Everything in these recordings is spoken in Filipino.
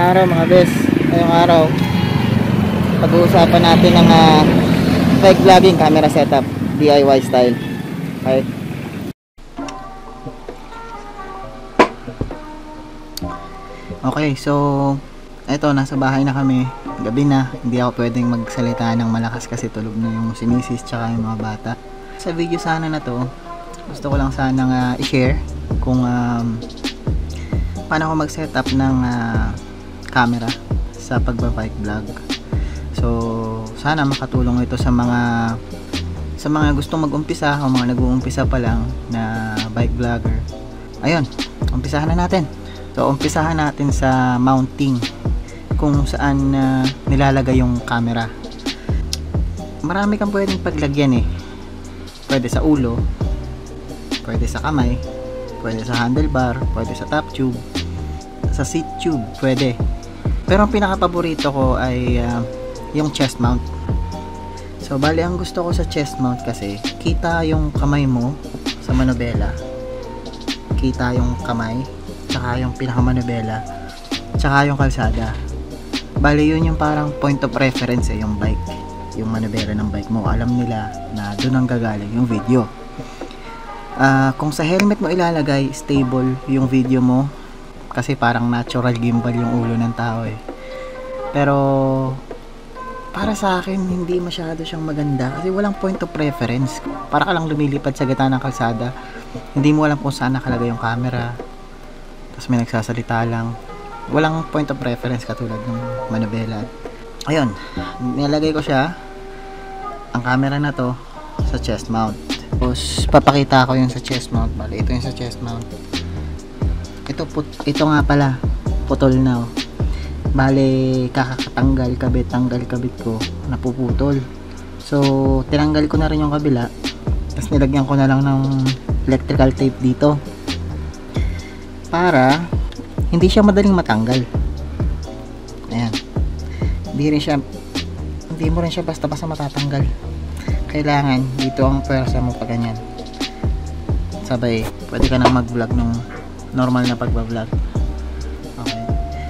araw mga bes. Ngayong araw pag-uusapan natin ng bike vlogging camera setup DIY style. Okay. Okay, so eto, nasa bahay na kami. Gabi na, hindi ako pwedeng magsalita ng malakas kasi tulog na yung si misis tsaka yung mga bata. Sa video sana na to, gusto ko lang sanang i-share kung paano ako mag-setup ng camera sa pagbabike vlog. So sana makatulong ito sa mga gustong mag-umpisa o mga nag-uumpisa pa lang na bike vlogger. Ayun, umpisahan na natin. So umpisahan natin sa mounting, kung saan nilalagay yung camera. Marami kang pwedeng paglagyan eh. Pwede sa ulo, pwede sa kamay, pwede sa handlebar, pwede sa top tube, sa seat tube, pwede. Pero ang pinaka-paborito ko ay yung chest mount. So bali, ang gusto ko sa chest mount kasi kita yung kamay mo sa manobela, kita yung kamay, tsaka yung pinaka-manobela, tsaka yung kalsada. Bali, yun yung parang point of reference yung bike, yung manobela ng bike mo. Alam nila na doon ang gagaling yung video. Kung sa helmet mo ilalagay, stable yung video mo kasi parang natural gimbal yung ulo ng tao eh. Pero para sa akin hindi masyado siyang maganda kasi walang point of reference. Para ka lang lumilipad sa gitna ng kalsada, hindi mo alam kung saan nakalagay yung camera, tapos may nagsasalita lang. Walang point of reference katulad ng manobela. Ayun, nilagay ko siya, ang camera na to, sa chest mount. Tapos papakita ko yung sa chest mount. Bali, ito yung sa chest mount. Ito nga pala, putol na oh. Bali, kakatanggal kabit ko, napuputol. So tinanggal ko na rin yung kabila, tapos nilagyan ko na lang ng electrical tape dito para hindi siya madaling matanggal. Ayan, hindi mo rin siya basta-basta matatanggal. Kailangan dito ang pwersa mo pa ganyan. Sabay, pwede ka na mag-vlog nung normal na pagbablog. Okay.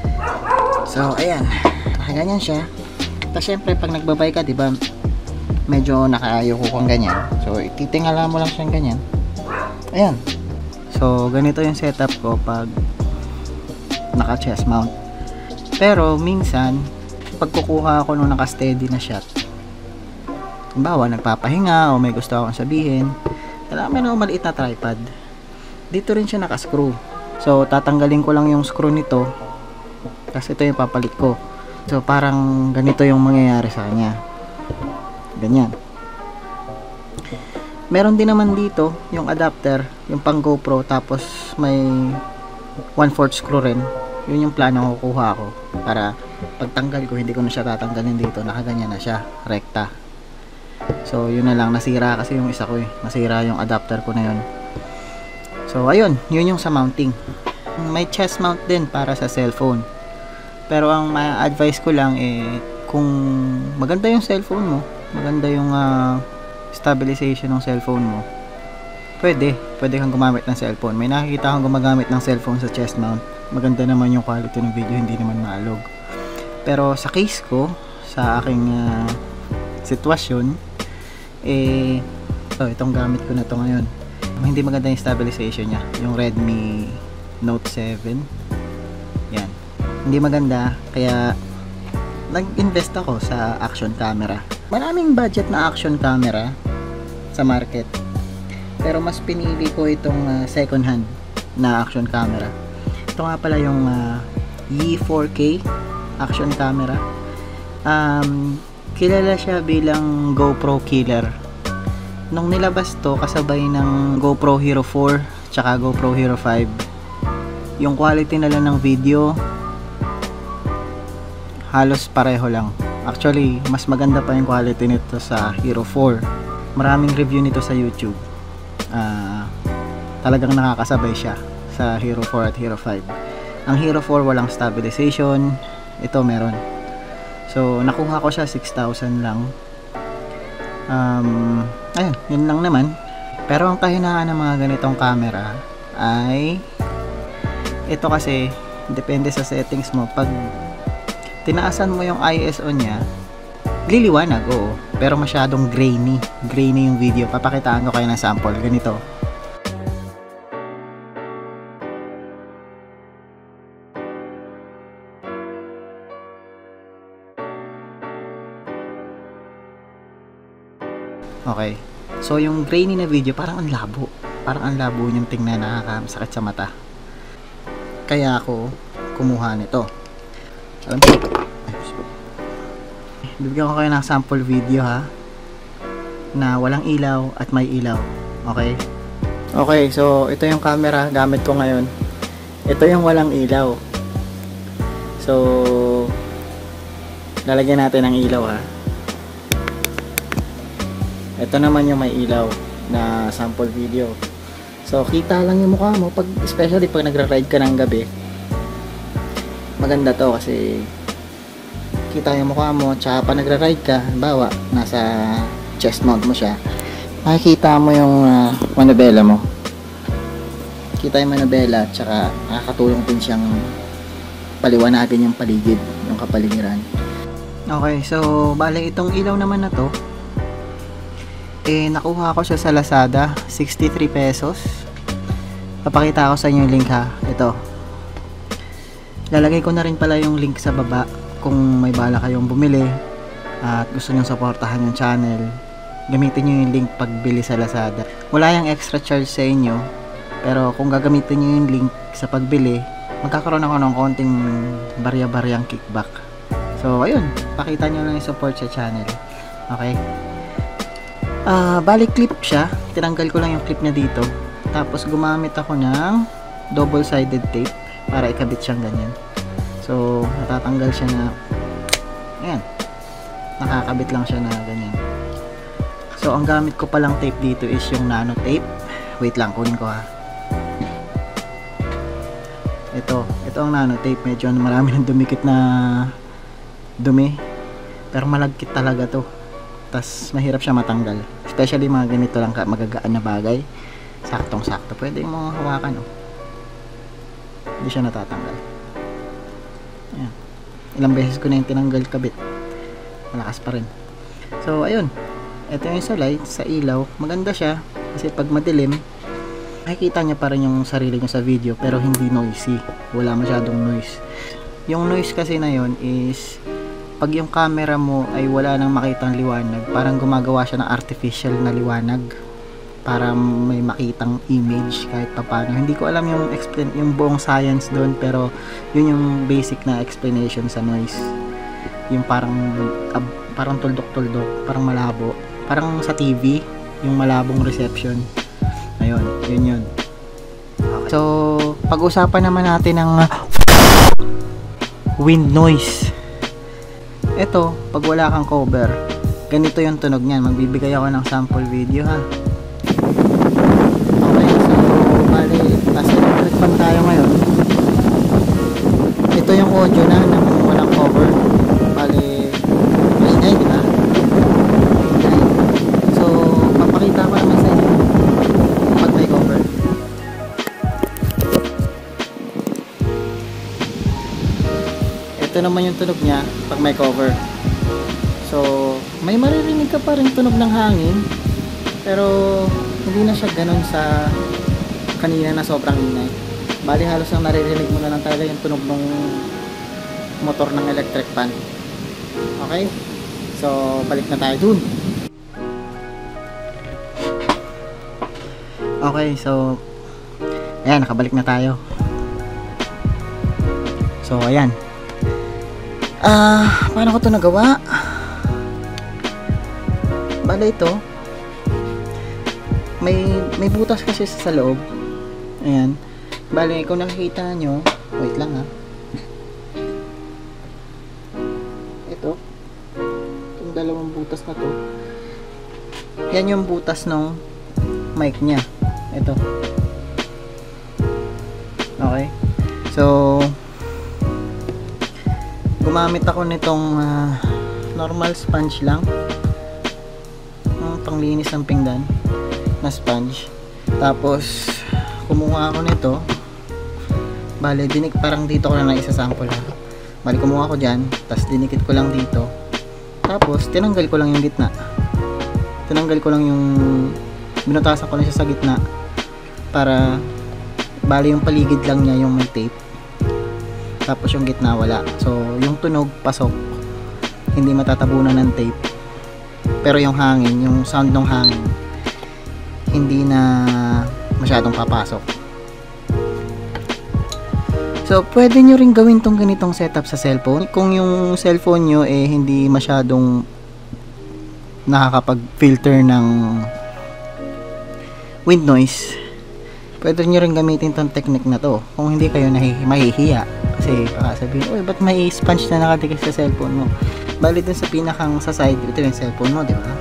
So, ayan. Ganyan siya. Tapos syempre, pag nagbabay ka, diba, medyo nakayuko kang ganyan. So, ititingala mo lang siyang ganyan. Ayan. So, ganito yung setup ko pag naka chest mount. Pero minsan pagkukuha ako nung naka steady na shot, halimbawa nagpapahinga o may gusto akong sabihin, kailangan ako maliit na tripod. Dito rin siya naka screw. So tatanggalin ko lang yung screw nito, tapos ito yung papalit ko. So parang ganito yung mangyayari sa kanya, ganyan. Meron din naman dito yung adapter, yung pang GoPro, tapos may 1/4 screw rin. Yun yung plano ko kukuha ko para pagtanggal ko hindi ko na siya tatanggalin dito, nakaganyan na siya, rekta. So yun na lang, nasira kasi yung isa ko eh, nasira yung adapter ko na yun. So ayun, yun yung sa mounting. May chest mount din para sa cellphone, pero ang ma-advise ko lang eh, kung maganda yung cellphone mo, maganda yung stabilization ng cellphone mo, pwede kang gumamit ng cellphone. May nakikita akong gumagamit ng cellphone sa chest mount, maganda naman yung quality ng video, hindi naman maalog. Pero sa case ko, sa aking sitwasyon eh, itong gamit ko na to ngayon, hindi maganda yung stabilization nya, yung Redmi Note 7. Yan, hindi maganda, kaya nag-invest ako sa action camera. Maraming budget na action camera sa market, pero mas pinili ko itong second hand na action camera. Ito nga pala yung Yi 4K action camera. Kilala siya bilang GoPro killer. Nung nilabas to, kasabay ng GoPro Hero 4 tsaka GoPro Hero 5, yung quality na lang ng video halos pareho lang. Actually, mas maganda pa yung quality nito sa Hero 4. Maraming review nito sa YouTube. Talagang nakakasabay siya sa Hero 4 at Hero 5. Ang Hero 4 walang stabilization, ito meron. So nakuha ko siya 6,000 lang. Ayun, yun lang naman. Pero ang kahinaan ng mga ganitong camera ay ito, kasi depende sa settings mo. Pag tinaasan mo yung ISO niya, liliwanag, oo. Pero masyadong grainy. Grainy yung video. Papakitaan ko kayo ng sample. Ganito. Okay. So, yung grainy na video, parang ang labo. Parang ang labo niyang tingnan, nakakasakit sa mata. Kaya ako kumuha nito. Alam ko, bibigyan ko kayo ng sample video ha, na walang ilaw at may ilaw. Okay? Okay, so ito yung camera gamit ko ngayon. Ito yung walang ilaw. So, lalagyan natin ng ilaw ha. Ito naman yung may ilaw na sample video. So, kita lang yung mukha mo, especially pag nagra-ride ka ng gabi. Maganda to kasi kita yung mukha mo, tsaka pa nagra-ride ka, halimbawa, nasa chest mount mo siya, makikita mo yung manubela mo. Kita yung manubela, tsaka nakakatulong din siyang paliwanagin yung paligid, yung kapaligiran. Okay, so bale itong ilaw naman na to, nakuha ko siya sa Lazada, 63 pesos. Papakita ko sa inyo yung link ha, ito. Lalagay ko na rin pala yung link sa baba kung may bala kayong bumili at gusto nyo supportahan yung channel. Gamitin nyo yung link pagbili sa Lazada. Wala yung extra charge sa inyo, pero kung gagamitin nyo yung link sa pagbili, magkakaroon ako ng konting barya-baryang kickback. So ayun, pakita nyo lang yung support sa channel. Okay? Bali clip siya, tinanggal ko lang yung clip na dito, tapos gumamit ako ng double-sided tape para ikabit siyang ganyan. So natatanggal siya na, ayan, nakakabit lang siya na ganyan. So ang gamit ko palang tape dito is yung nano tape. Wait lang, kunin ko ha. Ito ang nano tape. Medyo marami ng dumikit na dumi, pero malagkit talaga to, tas mahirap siya matanggal, especially mga ganito lang magagaan na bagay. Saktong sakto, pwede mo hawakan, oh. Hindi siya natatanggal. Ayan. Ilang beses ko na yung tinanggal kabit, malakas pa rin. So ayun, ito yung sa light, sa ilaw, maganda siya kasi pag madilim makikita niya pa rin yung sarili niya sa video, pero hindi noisy, wala masyadong noise. Yung noise kasi na yon is pag yung camera mo ay wala nang makitang liwanag, parang gumagawa siya ng artificial na liwanag para may makitang image kahit papano. Hindi ko alam yung buong science doon, pero yun yung basic na explanation sa noise. Yung parang tuldok-tuldok, parang malabo, parang sa TV yung malabong reception. Ayun, yun. Okay. So pag-usapan naman natin ng wind noise. Ito, pag wala kang cover, ganito yung tunog niyan. Magbibigay ako ng sample video ha. Okay, so bali, nasa electric tayo ngayon. Ito yung audio na ng walang cover. Bali, maingay, di ba? Maingay. So papakita ko naman sa inyo pag may cover. Ito naman yung tunog niya pag may cover. So may maririnig ka pa rin tunog ng hangin, pero hindi na siya ganun sa kanina na sobrang ingay. Bali halos ang naririnig mo na lang talaga yung tunog ng motor ng electric fan. Okay? So balik na tayo dun. Okay, so ayan, nakabalik na tayo. So ayan, paano ko to nagawa? Bale ito, may butas kasi sa loob. Ayan. Bale, kung nakikita nyo, wait lang ha. Ito, itong dalawang butas na to, yan yung butas ng mic nya. Ito. Okay. So gumamit ako nitong normal sponge lang, panglinis ng pinggan na sponge. Tapos kumuha ako nito. Bale, parang dito ko na isa sample ha. Bali, kumuha ko dyan, tapos dinikit ko lang dito, tapos tinanggal ko lang yung gitna, binutasan ko lang siya sa gitna para bali yung paligid lang niya yung may tape, tapos yung gitna wala. So yung tunog pasok, hindi matatabunan ng tape, pero yung hangin, yung sound ng hangin, hindi na masyadong papasok. So, pwede nyo rin gawin tong ganitong setup sa cellphone. Kung yung cellphone nyo hindi masyadong nakakapag-filter ng wind noise, pwede nyo rin gamitin tong technique na to. Kung hindi kayo mahihiya. Kasi baka sabihin, uy, ba't may sponge na nakadikit sa cellphone mo? Bali dun sa pinakang sa side, ito yung cellphone mo, di ba?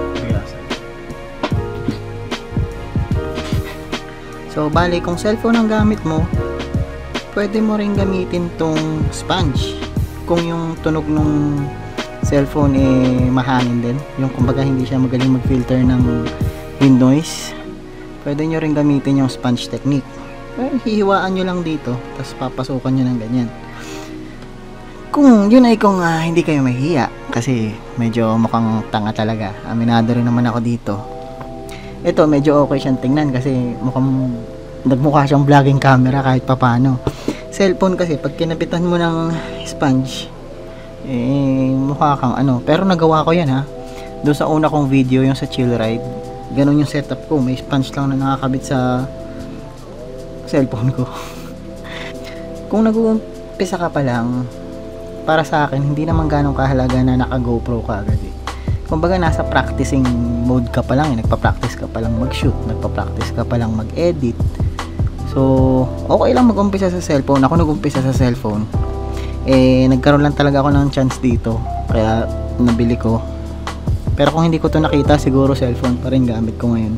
So, bali, kung cellphone ang gamit mo, pwede mo rin gamitin tong sponge kung yung tunog ng cellphone mahangin din, yung kumbaga hindi siya magaling mag-filter ng wind noise, pwede nyo rin gamitin yung sponge technique. Hihiwaan nyo lang dito, tapos papasukan nyo ng ganyan. Kung yun ay kung hindi kayo mahihiya, kasi medyo mukhang tanga talaga, aminado rin naman ako dito. Ito medyo okay siyang tingnan kasi mukhang nagmukha siyang vlogging camera kahit papano. Cellphone kasi pag kinapitan mo ng sponge, mukha kang ano. Pero nagawa ko yan, ha. Doon sa una kong video, yung sa chill ride, ganun yung setup ko. May sponge lang na nakakabit sa cellphone ko. Kung nag-uumpisa ka pa lang, para sa akin hindi naman ganong kahalaga na naka GoPro ka agad eh. Kumbaga nasa practicing mode ka pa lang, nagpa-practice ka pa lang mag-shoot, nagpa-practice ka pa lang mag-edit. So, okay lang mag-umpisa sa cellphone. Ako nag-umpisa sa cellphone. Nagkaroon lang talaga ako ng chance dito. Kaya, nabili ko. Pero kung hindi ko to nakita, siguro cellphone pa rin gamit ko ngayon.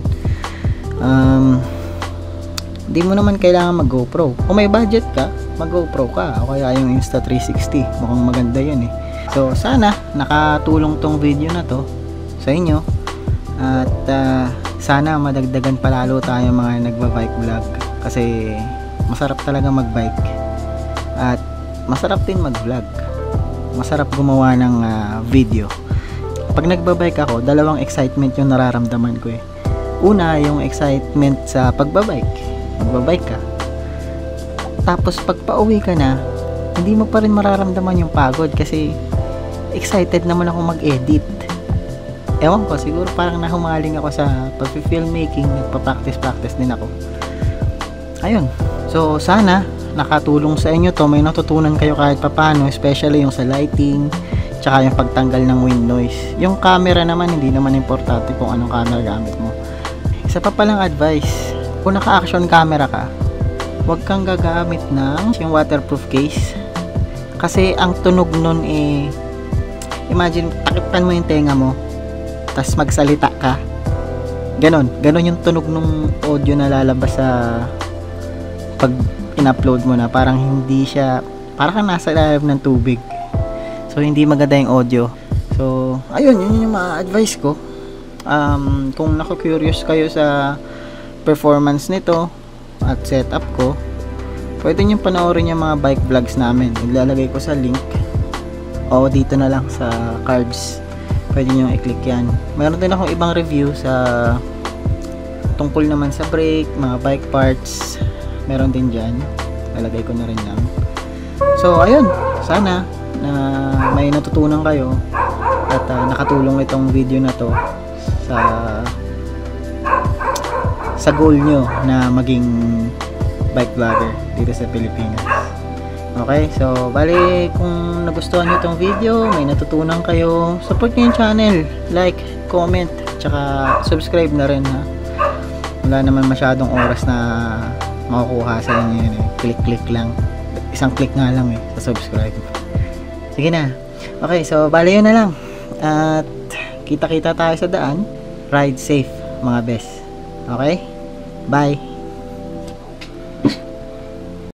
Hindi mo naman kailangan mag-GoPro. Kung may budget ka, mag-GoPro ka. O kaya yung Insta360. Mukhang maganda yun eh. So, sana nakatulong tong video na to sa inyo. At, sana madagdagan palalo tayo mga nagba-bike vlog. Kasi masarap talaga mag-bike at masarap din mag-vlog, masarap gumawa ng video. Pag nagba-bike ako, dalawang excitement yung nararamdaman ko eh. Una, yung excitement sa pagbabike, magbabike ka, tapos pag pauwi ka na, hindi mo pa rin mararamdaman yung pagod kasi excited naman ako mag-edit. Ewan ko, siguro parang nahumaling ako sa pag-filmmaking, nagpa-practice din ako. Ayun, so sana nakatulong sa inyo to, may natutunan kayo kahit papano, especially yung sa lighting tsaka yung pagtanggal ng wind noise. Yung camera naman, hindi naman importante kung anong camera gamit mo. Isa pa palang advice, kung naka-action camera ka, huwag kang gagamit ng yung waterproof case kasi ang tunog nun imagine, takipkan mo yung tenga mo tas magsalita ka, ganon yung tunog ng audio na lalabas sa pag in-upload mo na, parang hindi siya, parang nasa ilalim ng tubig. So hindi maganda yung audio. So ayun, yun yung ma-advise ko. Kung naku-curious kayo sa performance nito at setup ko, pwede nyo panoorin yung mga bike vlogs namin. Ilalagay ko sa link o dito na lang sa cards, pwede nyo i-click yan. Meron din akong ibang review sa tungkol naman sa brake, mga bike parts, meron din dyan, lalagay ko na rin lang. So ayun, sana na may natutunan kayo at nakatulong itong video na to sa goal nyo na maging bike vlogger dito sa Pilipinas. Okay, so bali kung nagustuhan nyo itong video, may natutunan kayo, support nyo yung channel, like, comment, tsaka subscribe na rin, ha. Wala naman masyadong oras na makukuha sa inyo yun eh. Click lang, isang click nga lang eh sa subscribe. Sige na, okay, so bali yun na lang at kita tayo sa daan. Ride safe mga best. Okay, bye.